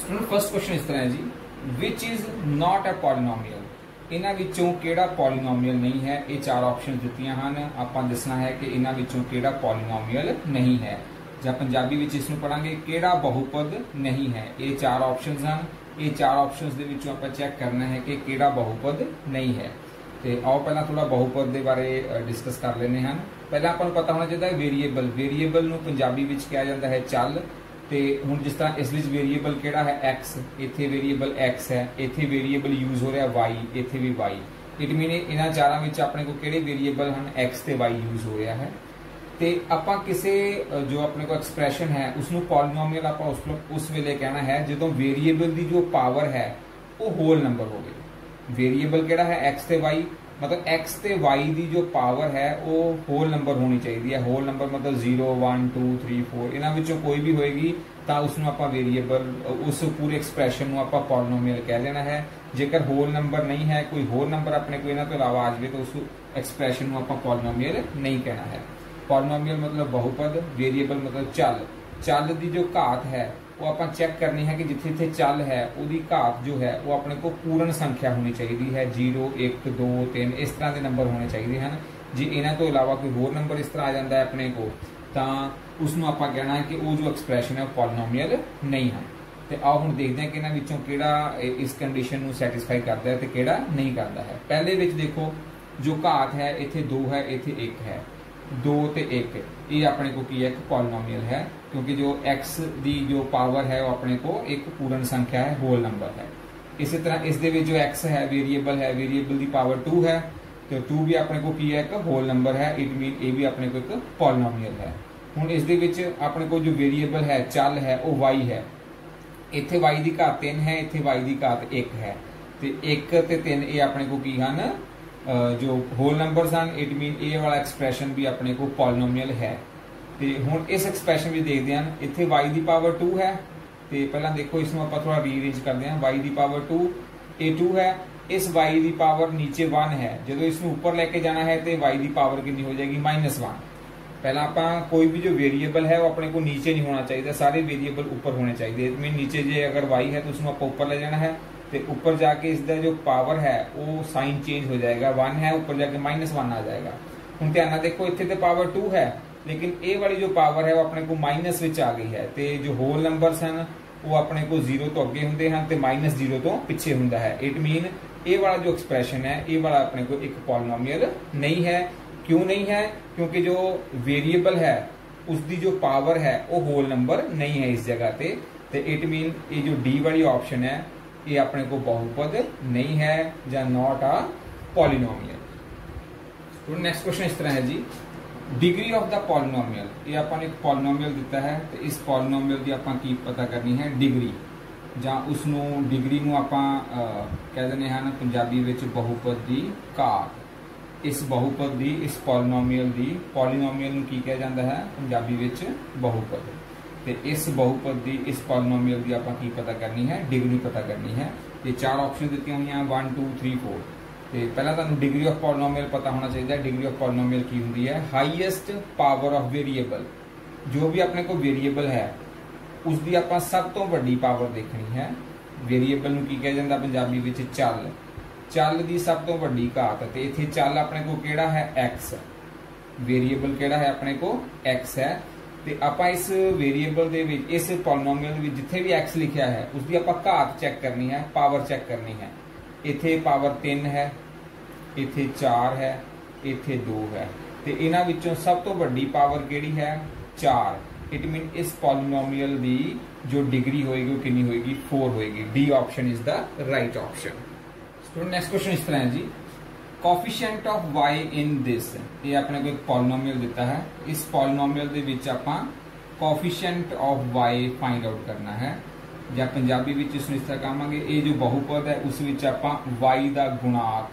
First question इस तरह है जी, which is not a polynomial. इन्हां विचों किहड़ा पॉलिनोमियल नहीं है। ये चार ऑप्शन दित्तियां हन, आपां दसना है कि इन्हां विचों किहड़ा पॉलिनोमियल नहीं है। जां पंजाबी विच इसनूं पढ़ांगे किहड़ा बहुपद नहीं है। ये चार ऑप्शनस हैं, ये चार ऑप्शनस दे विचों आपां चैक करना है कि किहड़ा बहुपद नहीं है। तो आओ पहला थोड़ा बहुपद के बारे डिस्कस कर लेने हैं। पहला आपां नूं पता होना चाहिए वेरीएबल। वेरीएबल नूं पंजाबी विच कहा जाता है चल। तो हुण जिस तरह इस वेरीएबल किहड़ा है एक्स, इत्थे वेरीएबल एक्स है, इत्थे वेरीएबल यूज हो रहा वाई, इत्थे भी वाई। इट मीन इन्हां चारां विच अपने को किहड़े वेरीएबल हैं एक्स ते वाई यूज हो रहा है। तो आपां किसी जो अपने को एक्सप्रैशन है उसनूं पॉलिनोमियल आपां उस वेले कहना है जदों वेरीएबल की जो पावर है वो होल नंबर हो गई। वेरीएबल किहड़ा है एक्स ते वाई, मतलब एक्स ते वाई की जो पावर है वो होल नंबर होनी चाहिए। होल नंबर मतलब 0 1 2 3 4 इन्हां विचों कोई भी होएगी तो उसनूं आपां वेरीएबल उस पूरे एक्सप्रैशन नूं आपां पॉलिनोमियल कह देना है। जेकर होल नंबर नहीं है, कोई होल नंबर अपने को इन्हां तों इलावा आ जाए तो उस एक्सप्रैशन नूं आपां पॉलिनोमियल नहीं कहना है। पॉलिनोमियल मतलब बहुपद, वेरीएबल मतलब चल। चल की जो घात है वो आप चैक करनी है कि जिथे जिथे चल है उसकी घात जो है वो अपने को पूर्ण संख्या होनी चाहिए है। 0 1 2 3 इस तरह के नंबर होने चाहिए हैं। जे इन्हों तो इलावा कोई होर नंबर इस तरह आ जाता है अपने को तो उसनों आप कहना है कि वो जो एक्सप्रैशन है पॉलिनोमियल नहीं है। तो आओ हम देखते हैं कि इन्होंने विचों किहड़ा इस कंडीशन को सैटिस्फाई करता है तो किहड़ा नहीं करता है। पहले विच देखो जो घात है इत्थे 2 है, इत्थे 1 है। 2 ते 1 ये अपने को की है एक पॉलिनोमियल है, क्योंकि जो x की जो पावर है वो अपने को एक पूर्ण संख्या है, होल नंबर है। इसी तरह इस दे विच जो x है वेरीएबल की पावर 2 है, तो 2 भी अपने को की है एक होल नंबर है। इट मीन ये भी अपने को एक पॉलिनोमियल है। हुण इस दे विच अपने को जो वेरीएबल है चल है वो y है। इत्थे y की घात 3 है, इत्थे y की घात 1 है। तो 1 ते 3 ये अपने को की हैं जो होल नंबर्स हैं। इट मीन ए वाला एक्सप्रैशन भी अपने को पॉलिनोमियल है। तो हुण इस एक्सप्रैशन भी देखते हैं, इत्थे y की पावर 2 है। तो पहला देखो इसमें आप थोड़ा रीअरेंज करते हैं। y की पावर 2 ये 2 है, इस y की पावर नीचे 1 है। जो इसमें ऊपर लेके जाना है तो y की पावर कितनी हो जाएगी -1। पहला आप कोई भी जो वेरीएबल है वो अपने को नीचे नहीं होना चाहिए, सारे वेरीएबल ऊपर होने चाहिए। इट मीन नीचे जो अगर y है तो उसमें आप ऊपर ले जाना है। तो ऊपर जाके इसका जो पावर है वो साइन चेंज हो जाएगा। 1 है, ऊपर जाके -1 आ जाएगा। हम ध्यान देखो इतने तो पावर 2 है, लेकिन ए वाली जो पावर है वो अपने को माइनस विच आ गई है। तो जो होल नंबर्स हैं वो अपने को 0 तो अगे होंगे हैं तो -0 तो पिछे होंगे है। इट मीन ए वाला जो एक्सप्रैशन है ये वाला अपने को एक पॉलिनोमियल नहीं है। क्यों नहीं है? क्योंकि जो वेरीएबल है उसकी जो पावर है वो होल नंबर नहीं है इस जगह पे। तो इट मीन ये जो डी वाली ऑप्शन है ये अपने को बहुपद नहीं है या नॉट अ पॉलिनोमियल। तो नेक्स्ट क्वेश्चन इस तरह है जी, डिग्री ऑफ द पॉलिनोमियल। ये अपन एक पॉलिनोमियल दिता है तो इस पॉलिनोमियल की आपां की पता करनी है डिग्री, जां उसनूं डिग्री नूं आपां कह दिंदे हैं पंजाबी विच बहुपद की घात। इस बहुपद की इस पॉलिनोमियल नूं की कहा जाता है पंजाबी विच बहुपद। तो इस बहुपद की इस पॉलिनोमियल की आपां की पता करनी है, डिग्री पता करनी है। ये चार ऑप्शन दित्तियां हुई हैं 1 2 3 4। तो पहला तुहानूं डिग्री ऑफ पॉलिनोमियल पता होना चाहिए। डिग्री ऑफ पॉलिनोमियल की होंदी है हाईएस्ट पावर ऑफ वेरीएबल। जो भी अपने को वेरीएबल है उसकी आपां सब तो वड्डी पावर देखनी है। वेरीएबल नूं की कहा जाता पंजाबी विच चल। चल की सब तो वड्डी घात। तो इत्थे चल अपने को किहड़ा है x, वेरीएबल किहड़ा है अपने को x है। तो आप इस वेरीएबल दे विच इस पॉलिनोमियल दे विच जिथे भी x लिखा है उसकी आप घात चैक करनी है, पावर चैक करनी है। इत्थे पावर 3 है, इत्थे 4 है, इत्थे 2 है। तो इन्हां विचों सब तो वड्डी पावर किहड़ी है 4। इट मीन इस पॉलिनोमियल की जो डिग्री होएगी वो कितनी होएगी 4 होएगी। D option is the right option. तो नेक्स्ट क्वेश्चन इस तरह है जी, coefficient of y in this. ये अपने को एक पॉलिनोमियल दिता है। इस पॉलिनोमियल दे विच आपां coefficient of y find out करना है, या पंजाबी विच इसनूं इस तरह कहांगे ये जो बहुपद है उस विच आपां y दा गुणाक,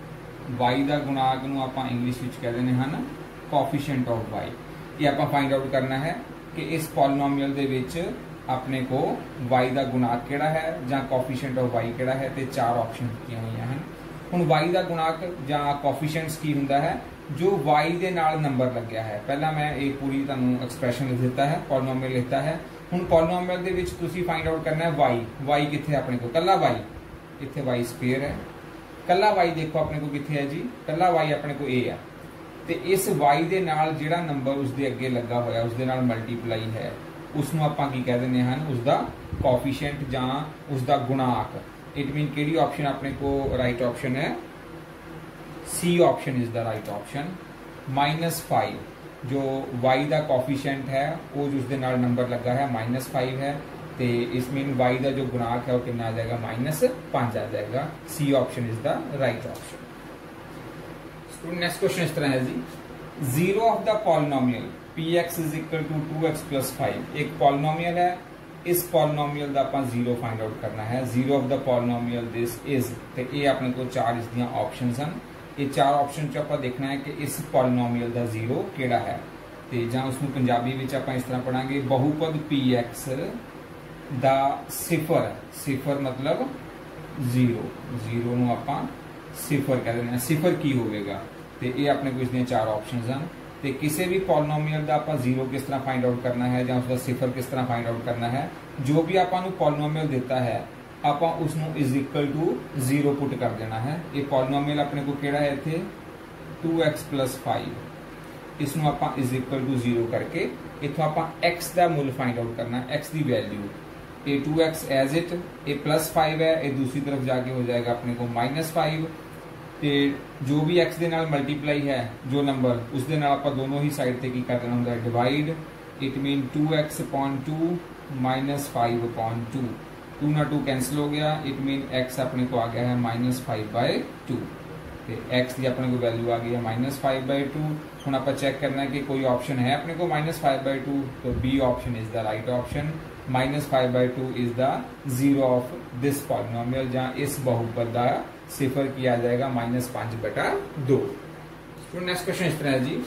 y दा गुणाक नूं आपां इंग्लिश विच कह दिंदे हन कोफिशिएंट ऑफ y। ये आपां फाइंड आउट करना है कि इस पॉलिनोमियल दे विच अपने को y दा गुणाक किहड़ा है या कोफिशिएंट ऑफ y किहड़ा है। तो चार ऑप्शन दित्तियां हुई हैं। हुण y का गुणाक जां कोफिशिएंट्स की हुंदा है जो y दे नाल नंबर लग्या है। पहला मैं एक पूरी तुहानूं एक्सप्रैशन लिख दिता है, पॉलीनोमियल लिखता है। हुण पॉलीनोमियल दे विच तुसीं फाइंड आउट करना है y कित्थे अपने को कल्ला y, इत्थे y स्क्वेयर है, कल्ला y देखो अपने को कित्थे है जी, कल्ला y अपने को a है। ते इस y दे नाल जिहड़ा नंबर उसदे अगे लगा होया उसदे नाल मल्टीप्लाई है उसनूं आपां की कह दिंदे हन उसदा कोफिशिएंट जां उसदा गुणाक। इट मीन किहड़ी ऑप्शन अपने को राइट ऑप्शन है, C option is the right option. -5 जो y का कोफिशिएंट है वो जो उसके नाल नंबर लगा है -5 है, तो इस मीन y का जो गुणाक है वो कितना आ जाएगा -5 आ जाएगा। C option is the right option. Student next question इस तरह है जी, zero of the polynomial px is equal to 2x + 5 एक पॉलिनोमियल है, इस पॉलिनोमियल का आपां जीरो फाइंड आउट करना है। Zero of the polynomial this is, तो ये अपने को चार इसदियां ऑप्शंस हैं। ये चार ऑप्शन च आपां देखना है कि इस पॉलिनोमियल का जीरो केड़ा है, तो जां उसनूं पंजाबी विच आपां इस तरह पढ़ांगे, बहुपद px दा सिफर, सिफर मतलब जीरो, जीरो नूं आपां सिफर कह दिंदे हां। सिफर की होवेगा, तो ये अपने को इसदियां चार ऑप्शंस हैं। तो किसी भी पॉलिनोमियल का आपां जीरो किस तरह फाइंड आउट करना है जां उसका सिफर किस तरह फाइंड आउट करना है, जो भी आपां नूं पॉलिनोमियल देता है आपां उसनूं is equal to zero put कर देना है। ये पॉलिनोमियल अपने को केड़ा है इत्थे 2x + 5, इसनूं आपां इज इक्वल टू जीरो करके इत्थों आपां x का मुल फाइंड आउट करना है, x की वैल्यू। ये 2x एज इट, ये +5 है, ये दूसरी तरफ जाके हो जाएगा अपने को -5। तो जो भी x के नाल मल्टीप्लाई है जो नंबर उसके नाल आपां दोनों ही साइड से की कर देना होंगे डिवाइड। इट मीन 2x/2 -5/2, 2 ना 2 कैंसिल हो गया। इट मीन x अपने को आ गया है -5/2, तो x की अपने को वैल्यू आ गई है -5/2। हुण आपां चेक करना है कि कोई ऑप्शन है अपने को -5/2, तो B option is the right option. -5/2 is the zero of this polynomial, जहां इस बहुपद का सिफर किया जाएगा -5/2। नेक्स्ट क्वेश्चन इस तरह है जी,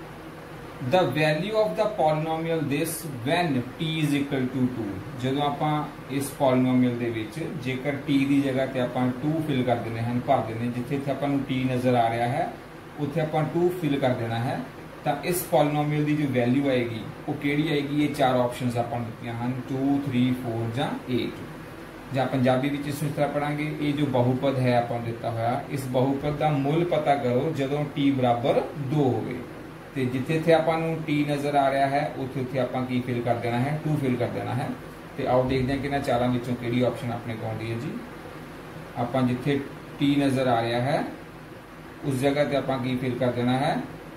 the value of the polynomial this when t is equal to 2। जदों आपां इस पॉलिनोमियल दे विच जेकर t की जगह ते आपां 2 फिल कर देने हैं, भर देने, जिथे इत्थे आपां नूं t नजर आ रहा है उत्थे आपां 2 फिल कर देना है, तो इस पॉलिनोमियल की जो वैल्यू आएगी वो केड़ी आएगी। ये चार ऑप्शंस आपां दित्तियां हन 2, 3, 4 जां 8। जां पंजाबी विच इस तरह पढ़ांगे, ये जो बहुपद है आपां दिता होया, इस बहुपद का मुल पता करो जदों t = 2 होवे, तो जिथे इत्थे आपां नूं t नजर आ रहा है उत्थे उत्थे आपां की फिल कर देना है, 2 फिल कर देना है। तो आओ देखते हैं कि इन्हां चारां विचों किहड़ी ऑप्शन अपने को आउंदी है जी। आपां जिथे t नजर आ रहा है उस जगह ते आपां की फिल कर देना है,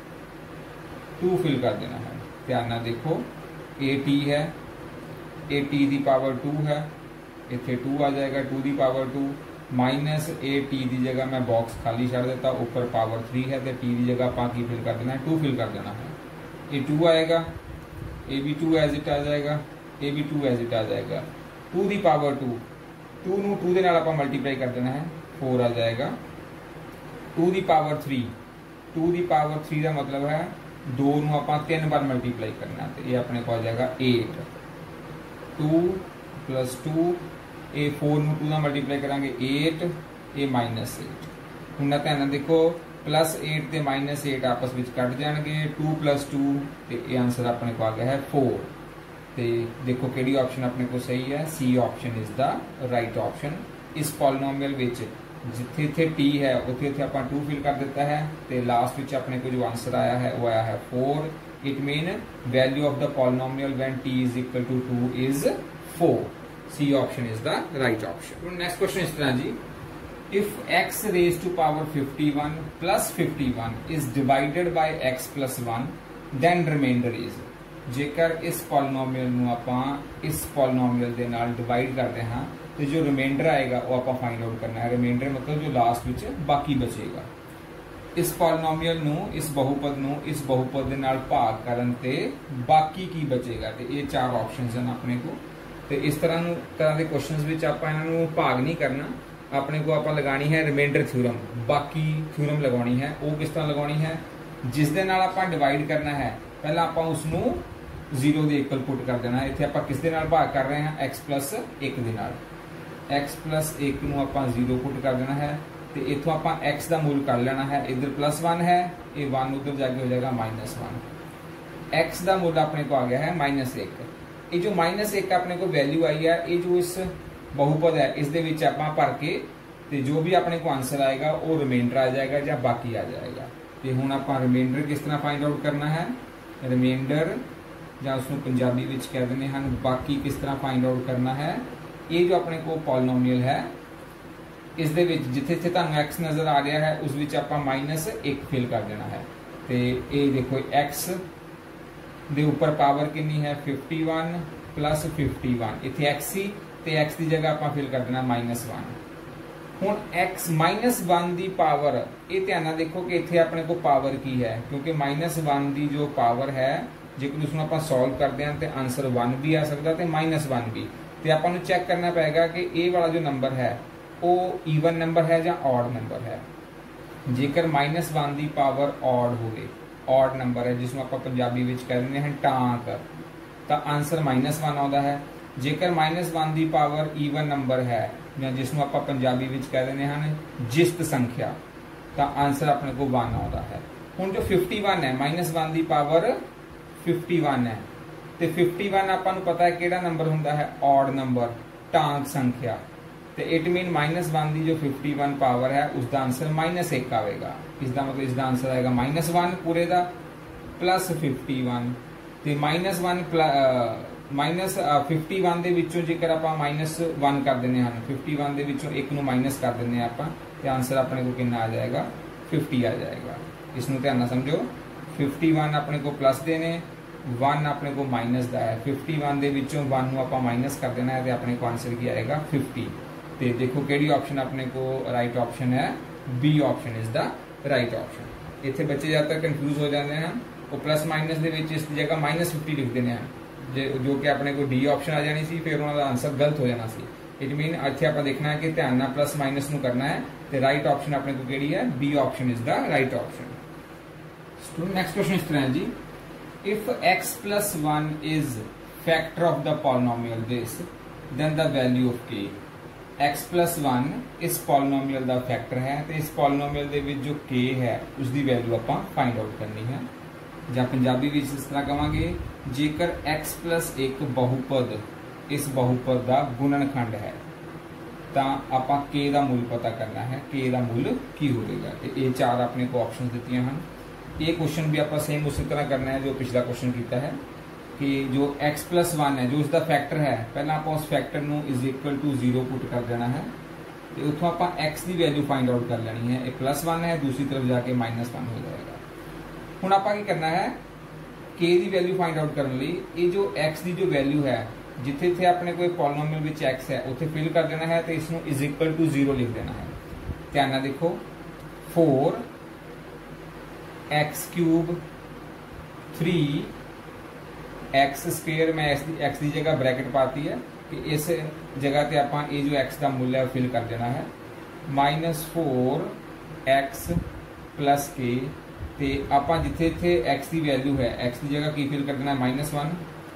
2 फिल कर देना है। ध्यान नाल देखो, a t है, a t की पावर 2 है, इत्थे 2 आ जाएगा 2 की पावर 2, माइनस a t की जगह मैं बॉक्स खाली छड़ देता, ऊपर पावर 3 है, तो t की जगह आपां की फिल कर देना है, 2 फिल कर देना है। ये 2 आएगा, ये भी 2 एज इट आ जाएगा, ये भी 2 एज इट आ जाएगा। 2 की पावर 2, 2 नूं 2 दे नाल आपां मल्टीप्लाई कर देना है, 4 आ जाएगा। 2 की पावर 3, 2 की पावर 3 का मतलब है 2 नूं आपां 3 बार मल्टीप्लाई करना, तो ये अपने को आ जाएगा 8। 2 + 2, ये 4 नूं 2 नाल मल्टीप्लाई करांगे 8, ये -8। हुण ध्यान देखो, +8 ते -8 आपस में कट जाएंगे, 2 + 2, तो ये आंसर अपने को आ गया है 4। तो देखो किहड़ी ऑप्शन अपने को सही है, C option is the right option. इस पॉलिनोमियल विच जिथे इत्थे t है उत्थे उत्थे आपां 2 फिल कर दिता है, तो लास्ट विच अपने को जो आंसर आया है वो आया है 4। It mean value of the polynomial when t is equal to 2 is 4। C option is the right option. Next question इस तरह जी, if x raised to power 51 plus 51 is divided by x plus 1 then remainder is। जेकर इस polynomial नूं आपां इस polynomial दे नाल divide करते हैं तो जो रिमाइंडर आएगा वो आपां फाइंड आउट करना है। रिमाइंडर मतलब जो लास्ट विच बाकी बचेगा। इस पॉलिनोमियल नूं इस बहुपद नूं इस बहुपद दे नाल भाग करन ते बाकी की बचेगा, तो ये चार ऑप्शंस हैं अपने को। तो इस तरह के क्वेश्चंस विच आपां इन्हां नूं भाग नहीं करना, अपने को आपां लगानी है रिमाइंडर थ्योरम, बाकी थ्योरम लगानी है। वो किस तरह लगानी है, जिस दे नाल आपां डिवाइड करना है पहला आपां उसनूं 0 ਦੇ ਇਕੁਅਲ ਪੁੱਟ ਕਰ ਦੇਣਾ ਹੈ। ਇੱਥੇ ਆਪਾਂ ਕਿਸ ਦੇ ਨਾਲ ਭਾਗ ਕਰ ਰਹੇ ਹਾਂ, x + 1 ਦੇ ਨਾਲ। x + 1 ਨੂੰ ਆਪਾਂ 0 ਪੁੱਟ ਕਰ ਦੇਣਾ ਹੈ। तो इथों आप x का मूल कर लेना है, इधर +1 है, ये 1 उधर जाके हो जाएगा -1। x का मूल अपने को आ गया है -1। ये जो -1 अपने को वैल्यू आई है, ये जो इस बहुपद है इस दे विच आपां भर के ते जो भी अपने को आंसर आएगा वो रिमाइंडर आ जाएगा या बाकी आ जाएगा। तो हुण आपां रिमाइंडर किस तरह फाइंड आउट करना है, रिमाइंडर ਜਾਂ उसनूं पंजाबी विच कह दिंदे हन बाकी किस तरह फाइंड आउट करना है। ये जो अपने को पॉलीनोमियल है इस दे विच जिथे जिथे तुहानूं x नज़र आ रहा है उस विच आपां -1 फिल कर देना है। तो ये देखो x दे उपर पावर कितनी है 51 + 51, इत्थे x सी ते x की जगह आपां फिल कर देना -1। हुण x -1 की पावर, ये ध्यान नाल देखो कि इत्थे अपने को पावर की है, क्योंकि -1 की जो पावर है जेकर उसनूं आपां सॉल्व करते हैं तो आंसर 1 भी आ सकता है -1 भी। तो आपां नूं चैक करना पेगा कि ये वाला जो नंबर है वो ईवन नंबर है या ऑड नंबर है। जेकर -1 की पावर ऑड होवे, ऑड नंबर है जिसनूं आपां पंजाबी विच कह दिंदे हन टांक, तो आंसर -1 आउंदा है। जेकर -1 की पावर ईवन नंबर है या जिसनूं आपां पंजाबी विच कह दिंदे हन जिस्त संख्या, तो आंसर अपने को 1 आउंदा है। हुण जो 51 है, -1 की पावर 51 है, तो 51 आपां नूं पता है किहड़ा नंबर हुंदा है, ऑड नंबर, टांक संख्या। तो इट मीन -1 की जो 51 पावर है उसका आंसर -1 आएगा। इसका मतलब इसका आंसर आएगा -1 पूरे का +51। तो -51 दे विचों जेकर आपां -1 कर देने हैं, 51 दे विचों 1 नूं माइनस कर देने आपां, तो आंसर अपने को कितना आ जाएगा 50 आ जाएगा। इसनूं ध्यान नाल समझो, 51 अपने को प्लस देने, 1 अपने को माइनस का है। 51 दे विचों 1 नूं आपां माइनस कर देना है तो अपने को आंसर की आएगा 50। तो देखो किहड़ी ऑप्शन अपने को राइट ऑप्शन है, B option is the right option. इत्थे बच्चे ज़्यादातर कन्फ्यूज हो जाते हैं, वो प्लस माइनस दे विच इस जगह -50 लिख देने हैं, जो कि अपने को डी ऑप्शन आ जानी सी, फिर उन्होंने आंसर गलत हो जाना सी। इट मीन इत्थे आपां देखना है कि ध्यान नाल प्लस माइनस नूं करना है, तो राइट ऑप्शन अपने को किहड़ी है, B option is the right option. Student next question इस तरह है जी, if x + 1 is factor of the polynomial this then the value of k। x + 1 इस पॉलिनोमियल का फैक्टर है, तो इस पॉलिनोमियल दे विच जो k है उसकी वैल्यू आपां फाइंड आउट करनी है। ਜਾਂ पंजाबी विच इस तरह कहांगे, जेकर x + 1 बहुपद इस बहुपद का गुणनखंड है तो आपां k का मूल पता करना है, k का मूल की होगा। तो ये 4 अपने को ऑप्शन दित्तियां हैं। ये क्वेश्चन भी आप सेम उसी तरह करना है जो पिछला क्वेश्चन किया है, कि जो x + 1 है जो उसका फैक्टर है, पहला आप उस फैक्टर नूं = 0 पुट कर देना है, तो उतों आप x की वैल्यू फाइंड आउट कर लेनी है। एक +1 है, दूसरी तरफ जाके -1 हो जाएगा। हुण आप की करना है, k की वैल्यू फाइंड आउट करने लिए ये जो x की जो वैल्यू है जिथे जिथे अपने कोई पॉलिनोमियल विच x है उत्थे फिल कर देना है, तो इसनूं = 0 लिख देना है। ध्यान नाल देखो, 4x³ 3x², मैं x की जगह ब्रैकेट पाती है कि इस जगह पे आप ये जो x का मूल्य है फिल कर देना है, -4x + k। तो आप जिथे जिथे x की वैल्यू है x की जगह की फिल कर देना है -1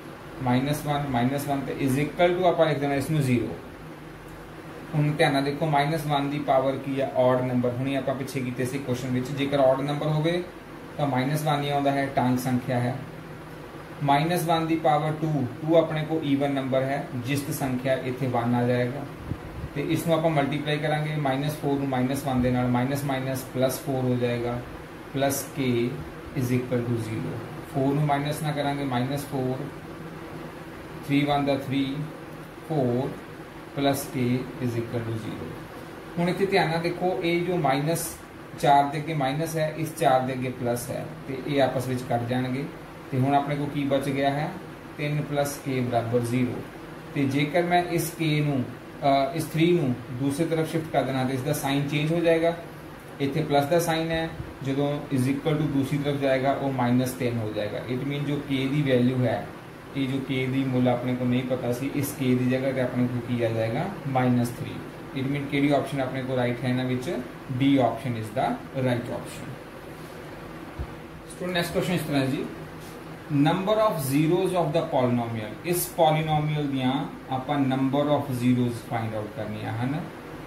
तो = आप लिख देना इसनूं 0। हुण ध्यान देखो, -1 की पावर की है ऑड नंबर, हुणे आप पिछे कीते सी क्वेश्चन विच, जेकर ऑड नंबर होवे तो -1 ही आउंदा है, टांक संख्या है। -1 की पावर 2 अपने को ईवन नंबर है, जिस्त संख्या, इत्थे 1 आ जाएगा। तो इसनूं आप मल्टीप्लाई करांगे, -4 नूं -1 दे नाल +4 हो जाएगा, प्लस k = 0। 4 नूं माइनस ना करांगे, -4, 3 1 3 4 प्लस k = 0। हुण इत्थे ध्यान नाल देखो, ये जो -4 दे अगे माइनस है, इस 4 दे अगे प्लस है, तो ये आपस में कट जाएंगे। तो हुण अपने को की बच गया है 3 + k = 0। तो जेकर मैं इस k नूं इस 3 नूं दूसरी तरफ शिफ्ट कर देना तो इसका साइन चेंज हो जाएगा। इत्थे प्लस का साइन है, जो = दूसरी तरफ जाएगा वो -3 हो जाएगा। इट मीन जो k की वैल्यू है, ये जो k की मूल्य अपने को नहीं पता सी, इस k की जगह पे अपने को की आ जाएगा -3। इट मीन केड़ी ऑप्शन अपने को राइट है, इन्हां विच D option is the right option. Student next question इस तरह जी, number of zeros of the polynomial, इस पॉलिनोमियल दियां आपां number of zeros find out करनियां हन।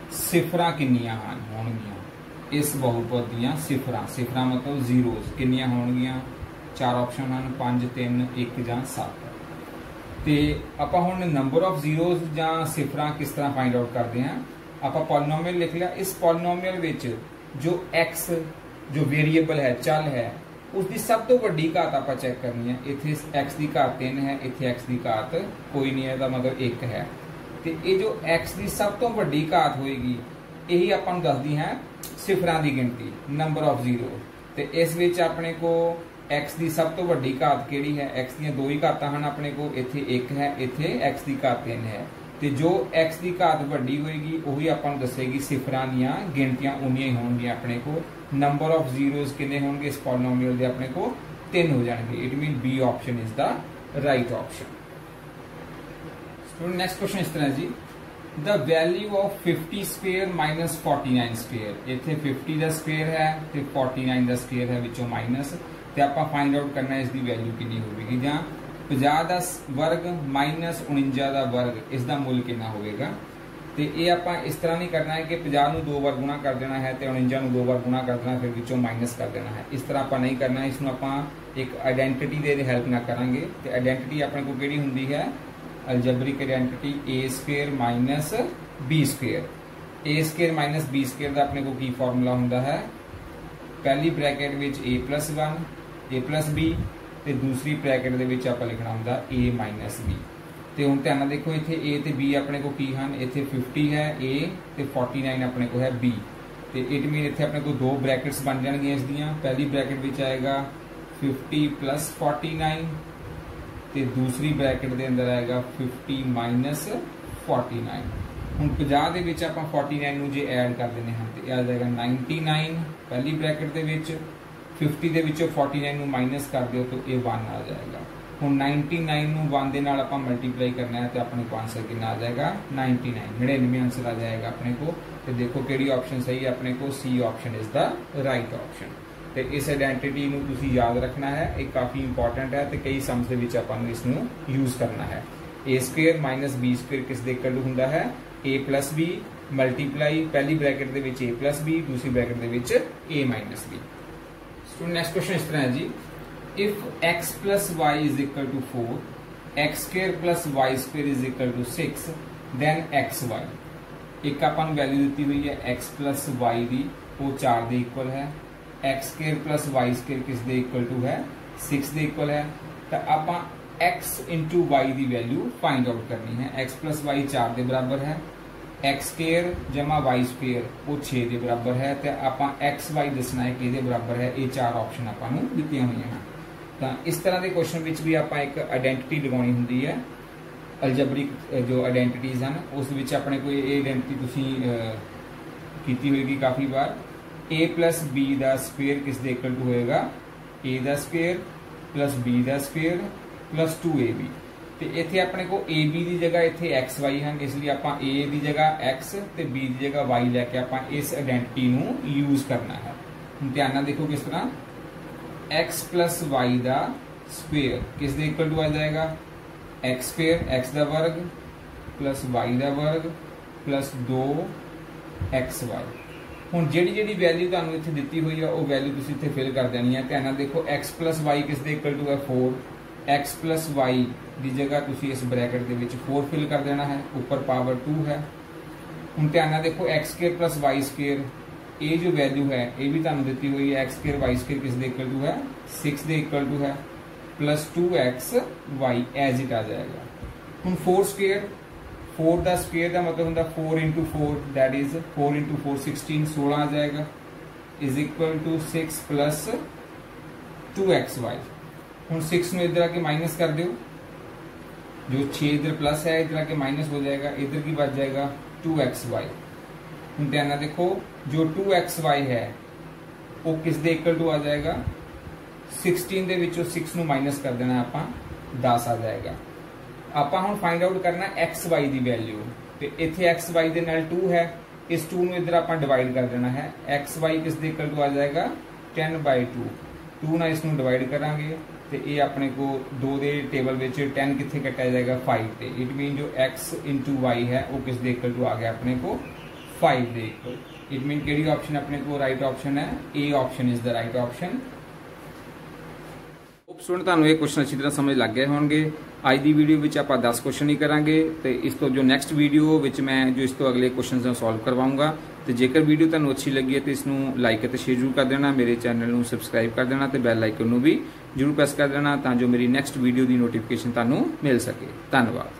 सिफरां किन्नियां होणगियां इस बहुपद दीयां सिफरां सिफरां मतलब जीरोज किन्नियां होणगियां 4 ऑप्शन हैं 5 3 1 जां 7 ते आपां हुण नंबर ऑफ जीरोज जां सिफरां किस तरह फाइंड आउट करते हैं आपां पॉलीनोमियल लिख लिया इस पॉलीनोमियल विच जो एक्स जो वेरीएबल है चल है उसकी सब तो वड्डी घात आपां चैक करनी है इत्थे एक्स की घात 3 है इत्थे एक्स की घात कोई नहीं है इसदा मतलब 1 है तो ये जो एक्स की सब तो वड्डी घात होएगी यही आपां नूं दसदी है सिफरां की गिनती नंबर ऑफ जीरो तो इस विच अपने को एक्स की सब तो वड्डी घात किहड़ी है एक्स दी दो ही घातां हैं अपने को इत्थे 1 है इत्थे एक्स की घात 3 है तो जो एक्स की घात वड्डी होएगी उही आपां नूं दसेगी सिफरां दीयां गिनतियां उन्नियां ही होणगीयां अपने को नंबर ऑफ जीरोज किन्ने होणगे इस पॉलीनोमियल दे अपने को 3 हो जाएंगे it mean B option is the right option. Next question इस तरह जी the value of 50 square minus 49 square इत्थे 50 का स्क्वेयर है तो 49 का स्क्वेयर है विचों माइनस तो आप फाइंड आउट करना है इसकी वैल्यू कितनी होगी जां 50 का वर्ग माइनस 49 का वर्ग इसका मुल कितना होगा तो ये आप इस तरह नहीं करना है कि 50 नूं 2 बार गुणा कर देना है तो 49 नूं 2 बार गुणा कर देना फिर विचों माइनस कर देना है इस तरह आप नहीं करना इसनूं आप एक आइडेंटिटी दे हेल्प ना करांगे तो आइडेंटिटी अपने को किहड़ी हुंदी है algebraic identity A square minus B square A square minus B square का अपने को की फॉर्मूला हुंदा है पहली ब्रैकेट विच a + 1 a + b ते दूसरी ब्रैकेट दे विच आपां लिखना हुंदा a - b ते हुण ध्यान देखो इत्थे a ते b अपने को की हन इत्थे 50 है a ते 49 अपने को है b ते इट मीन इत्थे अपने को दो ब्रैकेट्स बन जाणगीਆਂ इस दियां पहली ब्रैकेट विच आएगा 50 + 49 ते दूसरी ब्रैकेट दे अंदर आएगा 50 - 49 हुण 50 दे विच आपां 49 नूं जे ऐड कर देने हैं तो आ जाएगा 99 पहली ब्रैकेट दे विच 50 दे विचों 49 नूं माइनस कर दिओ तो ये 1 आ जाएगा हुण 99 नूं 1 दे नाल आपां मल्टीप्लाई करना है तो अपने को आंसर कितना आ जाएगा 99 99 आंसर आ जाएगा अपने को तो देखो किहड़ी ऑप्शन सही है अपने को C option is the right option तो इस आइडेंटिटी नूं तुसीं याद रखना है ये काफ़ी इंपॉर्टेंट है तो कई सम्स दे विच आपां नूं इसनूं यूज़ करना है A square minus B square किस दे इक्वल टू हुंदा है a + b मल्टीप्लाई पहली ब्रैकेट दे विच a + b दूसरी ब्रैकेट दे विच a - b so next question इस तरह है जी if x + y = 4 x² + y² = 6 then xy एक अपन वैल्यू दी हुई है x + y दी वो 4 दे इक्वल है x² + y² किस दे इक्वल टू है 6 दे इक्वल है तो आपां x * y की वैल्यू फाइंड आउट करनी है x + y 4 के बराबर है x² + y² वो 6 के बराबर है तो आप x y दसना है कि बराबर है ये 4 ऑप्शन आपां नूं दित्तियां होईयां हैं तो इस तरह के क्वेश्चन विच भी आप एक आइडेंटिटी लगानी हुंदी है अलजेब्रिक जो आइडेंटिटीज़ हैं उस विच अपने कोई आइडेंटिटी तुसीं कीती होएगी काफ़ी बार a + b का स्क्वेयर किस दे इक्वल टू होएगा a का स्क्वेयर + b का स्क्वेयर + 2ab तो इत्थे अपने को ए बी की जगह इत्थे एक्स वाई हैं इसलिए आप ए की जगह एक्स तो बी की जगह वाई लैके आप इस आइडेंटिटी नूं यूज़ करना है हुण ध्यान नाल देखो किस तरह एक्स + वाई का स्क्वेयर किस दे इक्वल टू आ जाएगा x² x का वर्ग + y का वर्ग + 2xy हुण जिहड़ी वैल्यू तुहानूं इत्थे दित्ती हुई है वो वैल्यू तुसीं इत्थे फिल कर देनी है ध्यान नाल देखो x + y किस दे इक्वल टू है 4 x + y की जगह तुसी इस ब्रैकेट के विच 4 फिल कर देना है ऊपर पावर 2 है हुण ध्यान नाल देखो x² + y² ये जो वैल्यू है ये भी तुहानूं दित्ती हुई है x² y² किस दे इक्वल टू है 6 दे इक्वल टू है + 2xy एज इट आ जाएगा हुण 4² 4 का स्क्वेयर का मतलब होंगे 4 × 4 दैट इज 4 × 4 16 16 आ जाएगा इज इक्वल टू 6 + 2xy हूँ 6 में इधर आके माइनस कर दो जो 6 इधर प्लस है इधर आके माइनस हो जाएगा इधर की बच जाएगा 2xy हूँ ध्यान देखो जो 2xy है वो किस दे इक्वल टू आ जाएगा 16 दे विचों 6 नूं माइनस कर देना आपां 10 आ जाएगा आपां हुण फाइंड आउट करना xy की वैल्यू तो इत्थे xy दे नाल 2 है इस 2 नूं इधर आपां डिवाइड कर देना है xy किस दे इक्वल टू आ जाएगा 10/2 2 ना इसनूं डिवाइड करांगे तो ये अपने को 2 दे टेबल विच 10 कित्थे कटिया जाएगा 5 ते इट मीन जो x × y है वो किस दे इक्वल टू आ गया अपने को 5 ਦੇ ਇਕੁਅਲ। ਇਟ ਮੀਨ ਕਿਹੜੀ ਆਪਸ਼ਨ ਆਪਣੇ ਕੋਲ ਰਾਈਟ ਆਪਸ਼ਨ ਹੈ? A option is the right option. Student ਤੁਹਾਨੂੰ ਇਹ क्वेश्चन अच्छी तरह समझ लग गए होंगे। ਅੱਜ ਦੀ ਵੀਡੀਓ ਵਿੱਚ ਆਪਾਂ 10 क्वेश्चन ही करांगे ਤੇ ਇਸ ਤੋਂ ਜੋ ਨੈਕਸਟ ਵੀਡੀਓ ਵਿੱਚ ਮੈਂ ਜੋ ਇਸ ਤੋਂ ਅਗਲੇ ਕੁਐਸਚਨਸ ਨੂੰ ਸੋਲਵ ਕਰਵਾਉਂਗਾ। ਤੇ ਜੇਕਰ ਵੀਡੀਓ ਤੁਹਾਨੂੰ ਅੱਛੀ ਲੱਗੀ ਹੈ ਤੇ ਇਸ ਨੂੰ ਲਾਈਕ ਅਤੇ ਸ਼ੇਅਰ ਜ਼ਰੂਰ ਕਰ ਦੇਣਾ, ਮੇਰੇ ਚੈਨਲ ਨੂੰ ਸਬਸਕ੍ਰਾਈਬ ਕਰ ਦੇਣਾ ਤੇ ਬੈਲ ਆਈਕਨ ਨੂੰ ਵੀ ਜ਼ਰੂਰ ਪ੍ਰੈਸ ਕਰ ਦੇਣਾ ਤਾਂ ਜੋ ਮੇਰੀ ਨੈਕਸਟ ਵੀਡੀਓ ਦੀ ਨੋਟੀਫਿਕੇਸ਼ਨ ਤੁਹਾਨੂੰ ਮਿਲ ਸਕੇ। ਧੰਨਵਾਦ।